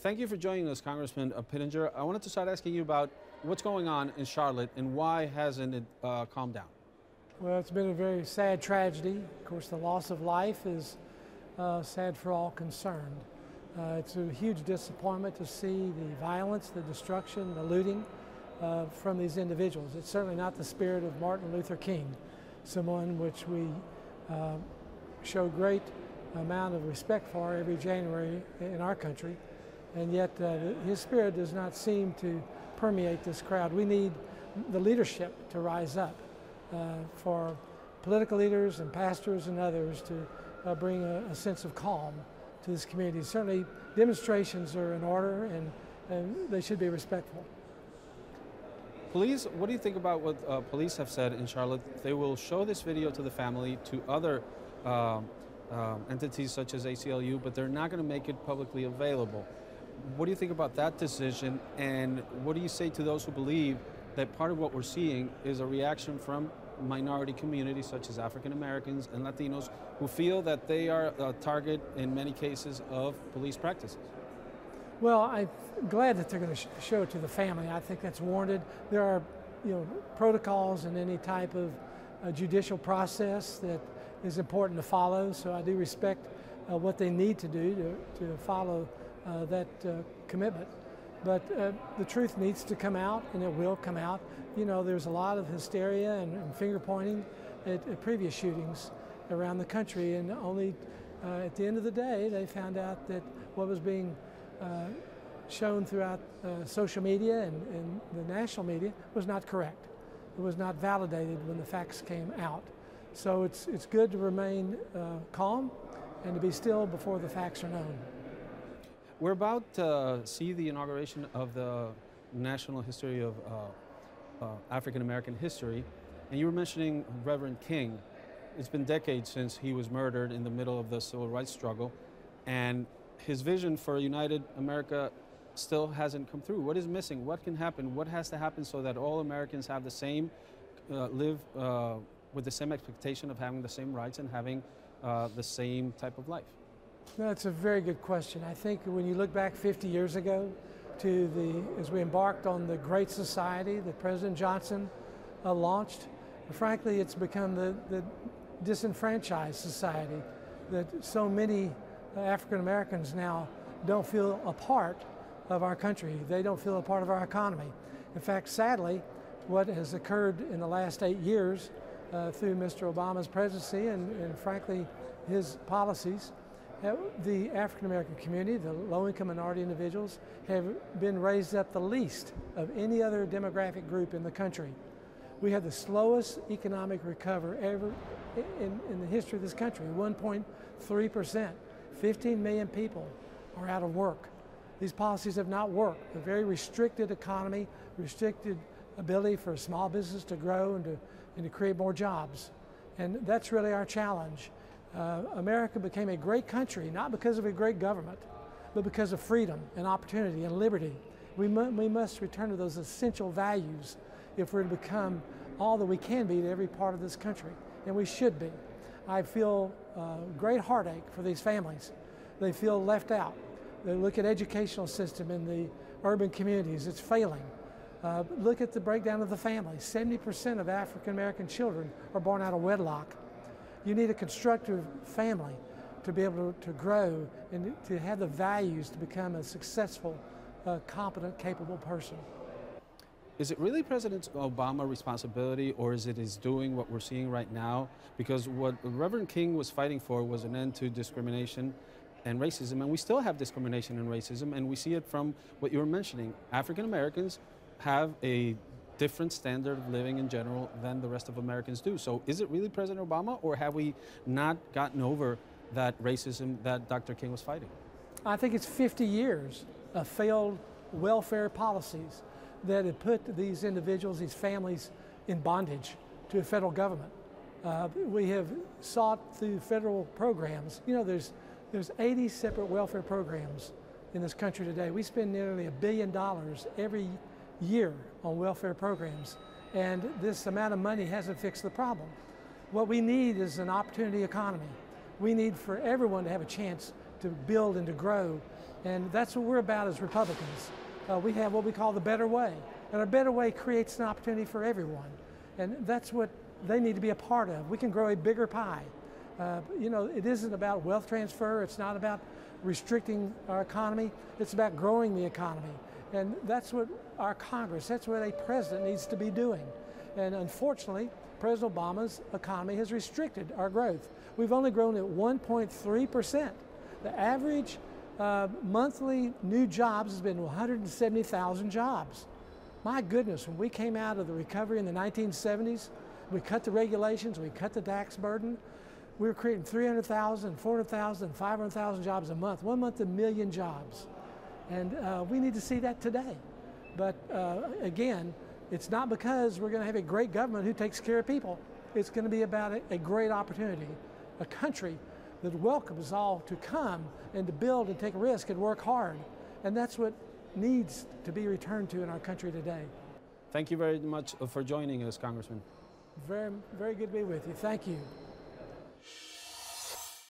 Thank you for joining us, Congressman Pittenger. I wanted to start asking you about what's going on in Charlotte and why hasn't it calmed down? Well, it's been a very sad tragedy. Of course, the loss of life is sad for all concerned. It's a huge disappointment to see the violence, the destruction, the looting from these individuals. It's certainly not the spirit of Martin Luther King, someone which we show great amount of respect for every January in our country. And yet his spirit does not seem to permeate this crowd. We need the leadership to rise up for political leaders and pastors and others to bring a sense of calm to this community. Certainly demonstrations are in order and they should be respectful. Police, what do you think about what police have said in Charlotte? They will show this video to the family, to other entities such as ACLU, but they're not going to make it publicly available. What do you think about that decision, and what do you say to those who believe that part of what we're seeing is a reaction from minority communities such as African Americans and Latinos who feel that they are a target in many cases of police practices? Well, I'm glad that they're going to show it to the family. I think that's warranted. There are, protocols in any type of judicial process that is important to follow. So I do respect what they need to do to follow that commitment. But the truth needs to come out, and it will come out. There's a lot of hysteria and finger pointing at previous shootings around the country, and only at the end of the day they found out that what was being shown throughout social media and the national media was not correct. It was not validated when the facts came out. So it's good to remain calm and to be still before the facts are known. We're about to see the inauguration of the National History of African American History, and you were mentioning Reverend King. It's been decades since he was murdered in the middle of the civil rights struggle, and his vision for a united America still hasn't come through. What is missing? What can happen? What has to happen so that all Americans have the same, live with the same expectation of having the same rights and having the same type of life? That's a very good question. I think when you look back 50 years ago as we embarked on the Great Society that President Johnson launched, frankly, it's become the disenfranchised society that so many African Americans now don't feel a part of our country. They don't feel a part of our economy. In fact, sadly, what has occurred in the last 8 years through Mr. Obama's presidency and frankly his policies, the African American community, the low-income minority individuals, have been raised up the least of any other demographic group in the country. We have the slowest economic recovery ever in the history of this country, 1.3%. 15 million people are out of work. These policies have not worked. A very restricted economy, restricted ability for small business to grow and to create more jobs. And that's really our challenge. America became a great country, not because of a great government, but because of freedom and opportunity and liberty. We must return to those essential values if we're to become all that we can be to every part of this country, and we should be. I feel great heartache for these families. They feel left out. They look at educational system in the urban communities, it's failing. Look at the breakdown of the family. 70% of African American children are born out of wedlock. You need a constructive family to be able to grow and to have the values to become a successful, competent, capable person. Is it really President Obama's responsibility, or is it his doing what we're seeing right now? Because what Reverend King was fighting for was an end to discrimination and racism, and we still have discrimination and racism, and we see it from what you were mentioning. African Americans have a different standard of living in general than the rest of Americans do. So is it really President Obama, or have we not gotten over that racism that Dr. King was fighting? I think it's 50 years of failed welfare policies that have put these individuals, these families, in bondage to a federal government. We have sought through federal programs. There's 80 separate welfare programs in this country today. We spend nearly $1 billion every year on welfare programs, and this amount of money hasn't fixed the problem. What we need is an opportunity economy. We need for everyone to have a chance to build and to grow. And that's what we're about as Republicans. We have what we call the better way. And a better way creates an opportunity for everyone. And that's what they need to be a part of. We can grow a bigger pie. You know, it isn't about wealth transfer. It's not about restricting our economy. It's about growing the economy. And that's what our Congress, that's what a president needs to be doing. And unfortunately, President Obama's economy has restricted our growth. We've only grown at 1.3%. The average monthly new jobs has been 170,000 jobs. My goodness, when we came out of the recovery in the 1970s, we cut the regulations, we cut the tax burden. We were creating 300,000, 400,000, 500,000 jobs a month. 1 month, 1 million jobs. And we need to see that today. But again, it's not because we're going to have a great government who takes care of people. It's going to be about a great opportunity, a country that welcomes all to come and to build and take a risk and work hard. And that's what needs to be returned to in our country today. Thank you very much for joining us, Congressman. Very, very good to be with you. Thank you.